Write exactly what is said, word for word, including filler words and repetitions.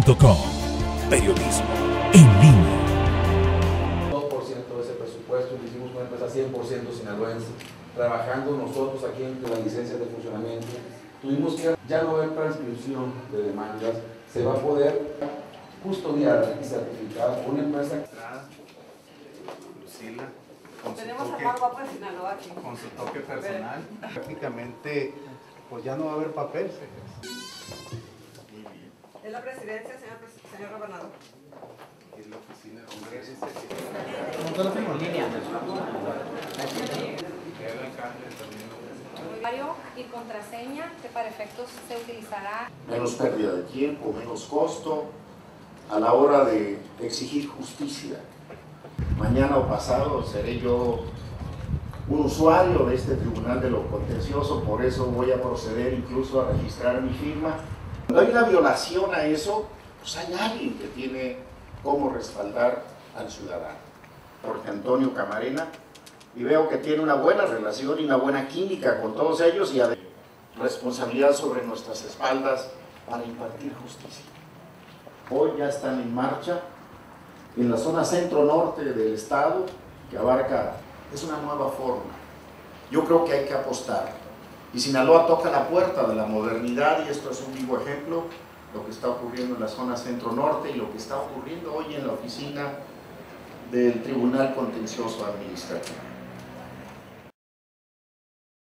punto com. Periodismo en línea. dos por ciento de ese presupuesto lo hicimos con una empresa cien por ciento sinaloense, trabajando nosotros aquí en las licencias de funcionamiento. Tuvimos que ya no haber transcripción de demandas, se va a poder custodiar y certificar una empresa. Lucila, con su Tenemos toque, a más guapo de Sinaloa aquí. con su toque personal, prácticamente pues ya no va a haber papel. Es la presidencia, señor, señor gobernador. Es la oficina de Congreso. Y contraseña que para efectos se utilizará. Menos pérdida de tiempo, menos costo a la hora de exigir justicia. Mañana o pasado seré yo un usuario de este tribunal de lo contencioso, por eso voy a proceder incluso a registrar mi firma. Cuando hay una violación a eso, pues hay alguien que tiene cómo respaldar al ciudadano. Jorge Antonio Camarena, y veo que tiene una buena relación y una buena química con todos ellos y además responsabilidad sobre nuestras espaldas para impartir justicia. Hoy ya están en marcha en la zona centro-norte del estado, que abarca, es una nueva forma. Yo creo que hay que apostar. Y Sinaloa toca la puerta de la modernidad y esto es un vivo ejemplo, lo que está ocurriendo en la zona centro-norte y lo que está ocurriendo hoy en la oficina del Tribunal Contencioso Administrativo.